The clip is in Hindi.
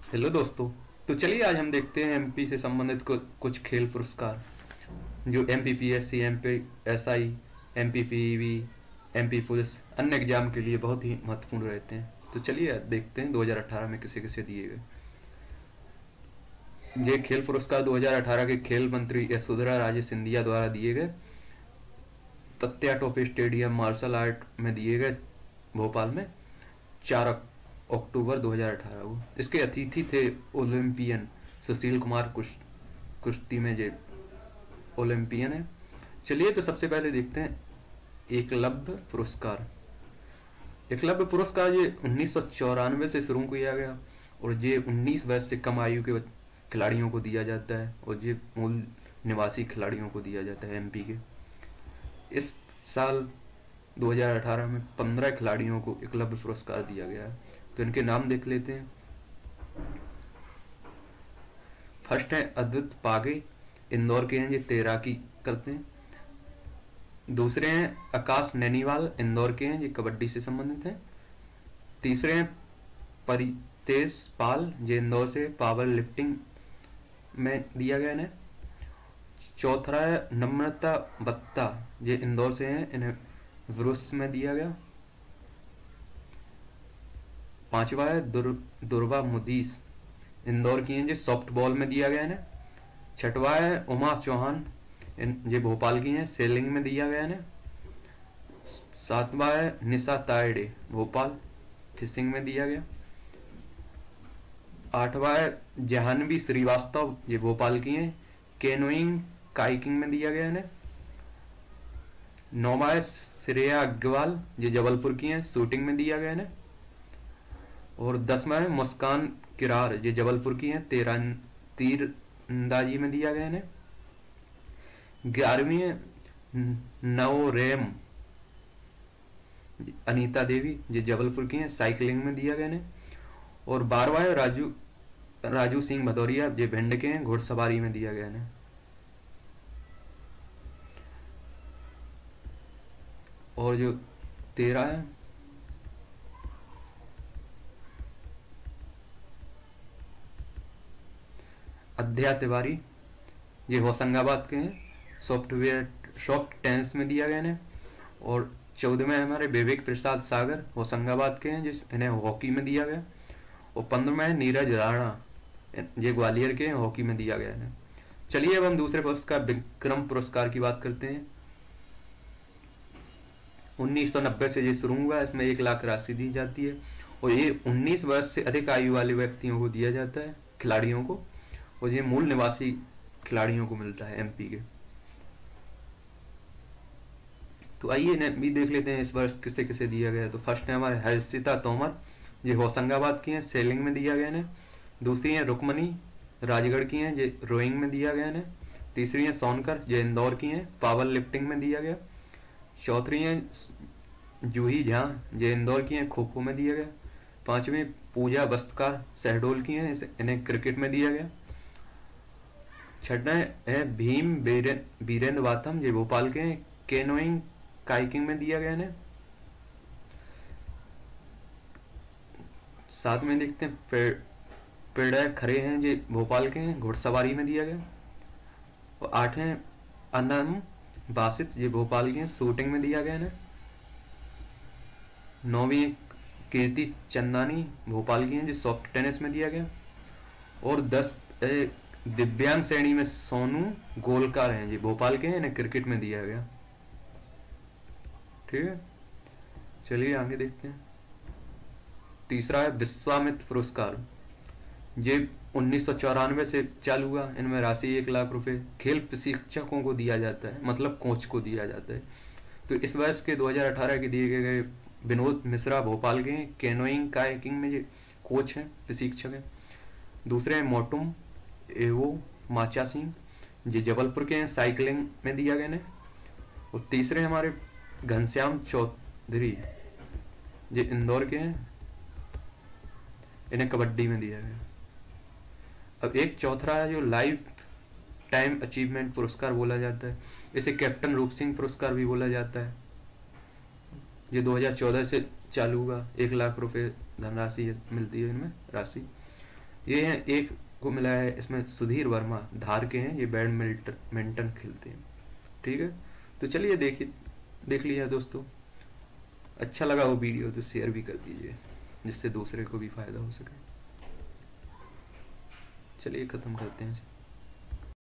हेलो दोस्तों। तो चलिए आज हम देखते हैं एमपी से संबंधित कुछ खेल पुरस्कार जो एमपीपीएससी, एमपीएसआई, एमपीपीवी, एमपी पुलिस अन्य एग्जाम के लिए बहुत ही महत्वपूर्ण रहते हैं। तो चलिए देखते हैं 2018 में किसे किसे दिए गए। ये खेल पुरस्कार 2018 के खेल मंत्री यशोधरा राजे सिंधिया द्वारा दिए गए Tatya Tope stadium martial art में दिए गए भोपाल में 4 अक्टूबर 2018 को। इसके अतिथि थे ओलंपियन सुशील कुमार, कुश्ती में जे ओलंपियन है। चलिए तो सबसे पहले देखते हैं एकलव्य पुरस्कार। एकलव्य पुरस्कार ये 1994 से शुरू किया गया और ये 19 वर्ष से कम आयु के खिलाड़ियों को दिया जाता है और ये मूल निवासी खिलाड़ियों को दिया जाता है एमपी के। इस साल 2018 में 15 खिलाड़ियों को एकलव्य पुरस्कार दिया गया है। तो इनके नाम देख लेते हैं। फर्स्ट है अद्वित पागे, इंदौर के हैं, ये तैराकी करते हैं। दूसरे हैं आकाश नैनीवाल, इंदौर के हैं, ये कबड्डी से संबंधित हैं। तीसरे हैं परितेश पाल, ये इंदौर से पावर लिफ्टिंग में दिया गया इन्हें। चौथा है नम्रता बत्ता, ये इंदौर से हैं, इन्हें वृष में दिया गया। पांचवा है दुर्वा मुदीस, इंदौर की हैं, ये सॉफ्ट बॉल में दिया गया इन्हें। छठवा है उमा चौहान, ये भोपाल की हैं, सेलिंग में दिया गया इन्हें। सातवां है निशा तायडे, भोपाल, फिशिंग में दिया गया। आठवां है जाह्नवी श्रीवास्तव, ये भोपाल की हैं, कैनोइंग काइकिंग में दिया गया इन्हें। नौवां है श्रेया अग्रवाल, ये जबलपुर की हैं, शूटिंग में दिया गया इन्हें। और 10वां है मुस्कान किरार, ये जबलपुर की हैं, तीरंदाजी में दिया गया इन्हें। 11वीं है नवोरेम अनीता देवी, ये जबलपुर की हैं, साइकिलिंग में दिया गया इन्हें। और 12वां है राजू सिंह भदौरिया, ये भिंड के हैं, घुड़सवारी में दिया गया इन्हें। और जो 13 है अध्या तिवारी, ये होशंगाबाद के हैं, सॉफ्ट टेंस में दिया गया इन्हें। और 14वें हमारे विवेक प्रसाद सागर, होशंगाबाद के हैं, जिस इन्हें हॉकी में दिया गया। और 15वें है नीरज राणा, ये ग्वालियर के हैं, हॉकी में दिया गया इन्हें। चलिए अब हम दूसरे पुरस्कार विक्रम पुरस्कार की बात करते हैं। 1990 से ये शुरू हुआ, इसमें 1 लाख राशि दी जाती है और ये 19 वर्ष से अधिक आयु वाले व्यक्तियों को दिया जाता है, खिलाड़ियों को, और ये मूल निवासी खिलाड़ियों को मिलता है एमपी के। तो आइए इन्हें भी देख लेते हैं इस वर्ष किसे किसे दिया गया है। तो फर्स्ट है हमारे हर्षिता तोमर, ये होशंगाबाद की हैं, सेलिंग में दिया गया इन्हें। दूसरी है रुक्मणी, राजगढ़ की हैं, ये रोइंग में दिया गया इन्हें। तीसरी है सोनकर, ये इंदौर की हैं, पावर लिफ्टिंग में दिया गया। चौथी है जूही झा, ये इंदौर की हैं, खो खो में दिया गया। पांचवी पूजा बस्तकार, शहडोल की हैं, इन्हें क्रिकेट में दिया गया। छठा है भीम बीरेंद्र वाथम, ये भोपाल के हैं, कैनोइंग काइकिंग में दिया गया इन्हें। साथ में देखते हैं पेड़ खरे हैं, ये भोपाल के हैं, घुड़सवारी में दिया गया। और 8 हैं अनम बासित, ये भोपाल के हैं, शूटिंग में दिया गया इन्हें। 9वीं कीर्ति चंदानी, भोपाल की हैं, जो सॉफ्ट टेनिस में दिया गया। और 10 दिव्यांग श्रेणी में सोनू गोलकार हैं, जी भोपाल के हैं, इन्हें क्रिकेट में दिया गया। ठीक है, चलिए आगे देखते हैं। तीसरा है विश्वामित्र पुरस्कार, ये 1994 से चालू हुआ। इनमें राशि 1 लाख रुपए खेल प्रशिक्षकों को दिया जाता है, मतलब कोच को दिया जाता है। तो इस वर्ष के 2018 के दिए गए विनोद मिश्रा, भोपाल के हैं, कैनोइंग कायाकिंग में ये कोच हैं, प्रशिक्षक हैं। दूसरे हैं मोटुम एवो माचा सिंह, ये जबलपुर के हैं, साइकिलिंग में दिया गया इन्हें। और तीसरे हमारे घनश्याम चौधरी, ये इंदौर के हैं, इन्हें कबड्डी में दिया गया। अब एक चौथा है जो लाइफ टाइम अचीवमेंट पुरस्कार बोला जाता है, इसे कैप्टन रूप सिंह पुरस्कार भी बोला जाता है। ये 2014 से चालू हुआ, 1 लाख रुपए धनराशि मिलती है इनमें राशि। ये है, एक को मिला है इसमें सुधीर वर्मा, धार के हैं, ये बैडमिंटन खेलते हैं। ठीक है, तो चलिए देख लिया दोस्तों। अच्छा लगा वो वीडियो तो शेयर भी कर दीजिए, जिससे दूसरे को भी फ़ायदा हो सके। चलिए ख़त्म करते हैं।